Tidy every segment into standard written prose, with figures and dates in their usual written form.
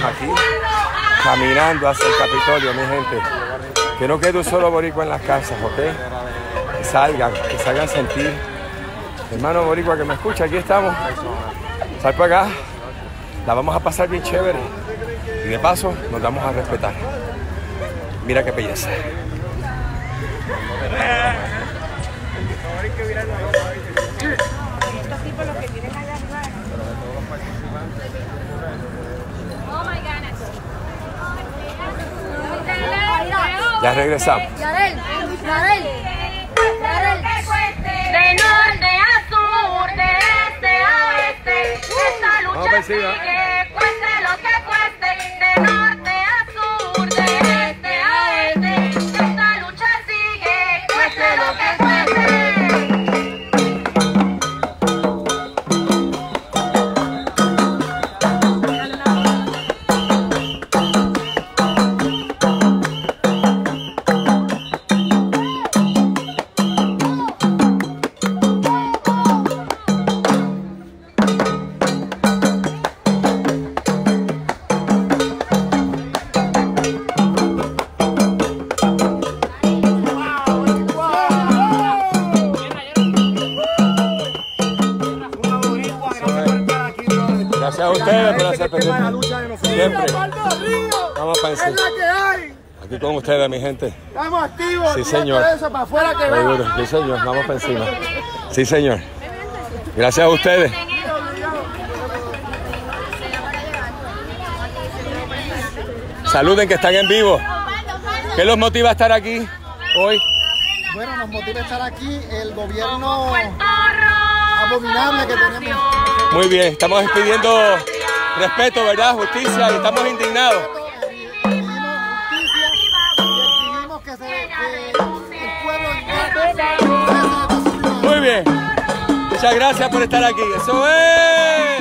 aquí, caminando hacia el Capitolio, mi gente. Que no quede un solo boricua en las casas, ¿ok? Que salgan a sentir. Hermano boricua que me escucha, aquí estamos. Sal para acá, la vamos a pasar bien chévere. Y de paso, nos vamos a respetar. Mira qué belleza. Estos tipos los que tienen allá arriba. Oh my goodness. Ya regresamos. Yarel. De norte a sur, de este a oeste, esta lucha sigue, cueste lo que cueste. De norte a sur, de este a oeste, esta lucha sigue, cueste lo que cueste. Gracias a ustedes por hacer pendiente. Siempre. Vamos para encima. Aquí con ustedes, mi gente. Estamos activos. Sí, señor. Para afuera que seguro. Sí, señor. Vamos para encima. Sí, señor. Gracias a ustedes. Saluden que están en vivo. ¿Qué los motiva a estar aquí hoy? Bueno, nos motiva a estar aquí el gobierno abominable que tenemos. Muy bien, estamos pidiendo respeto, ¿verdad? Justicia, y estamos indignados. Exigimos justicia y exigimos que el pueblo... Muy bien. Muchas gracias por estar aquí. ¡Eso es!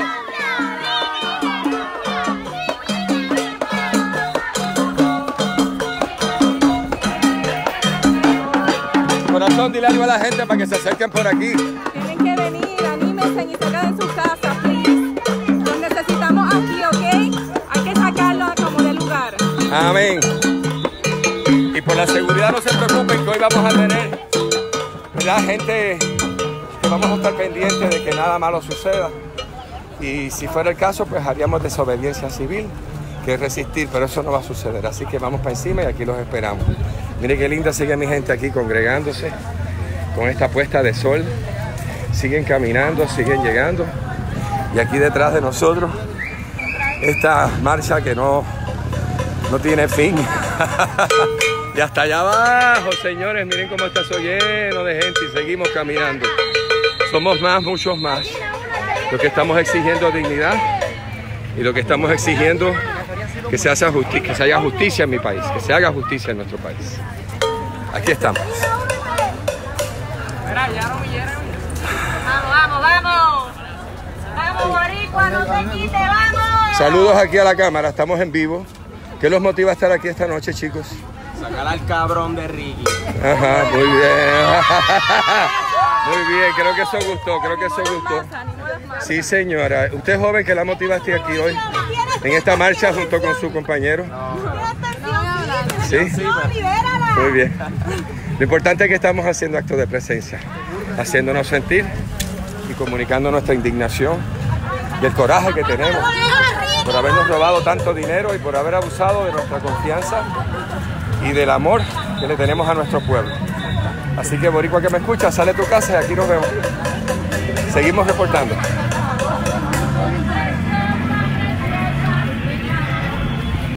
Corazón, dile algo a la gente para que se acerquen por aquí. Tienen que venir, anímense y se queden en sus casas, please. Los necesitamos aquí, ¿ok? Hay que sacarlos como de lugar. Amén. Y por la seguridad no se preocupen que hoy vamos a tener, ¿verdad? Gente que vamos a estar pendientes de que nada malo suceda. Y si fuera el caso, pues haríamos desobediencia civil, que es resistir, pero eso no va a suceder. Así que vamos para encima y aquí los esperamos. Miren qué linda sigue mi gente aquí congregándose con esta puesta de sol. Siguen caminando, siguen llegando. Y aquí detrás de nosotros, esta marcha que no tiene fin. Y hasta allá abajo, señores, miren cómo está eso lleno de gente y seguimos caminando. Somos más, muchos más. Lo que estamos exigiendo es dignidad y lo que estamos exigiendo que se haga justicia en mi país, que se haga justicia en nuestro país. Aquí estamos. Vamos. Vamos, boricua, no te quite, vamos. Saludos aquí a la cámara, estamos en vivo. ¿Qué los motiva a estar aquí esta noche, chicos? Sacar al cabrón de Ricky. Ajá, muy bien. Muy bien, creo que eso gustó, Sí, señora. Usted es joven, que la motivaste aquí hoy, en esta marcha junto con su compañero. Sí, muy bien. Lo importante es que estamos haciendo actos de presencia, haciéndonos sentir y comunicando nuestra indignación y el coraje que tenemos por habernos robado tanto dinero y por haber abusado de nuestra confianza y del amor que le tenemos a nuestro pueblo. Así que, boricua que me escucha, sale a tu casa y aquí nos vemos. Seguimos reportando.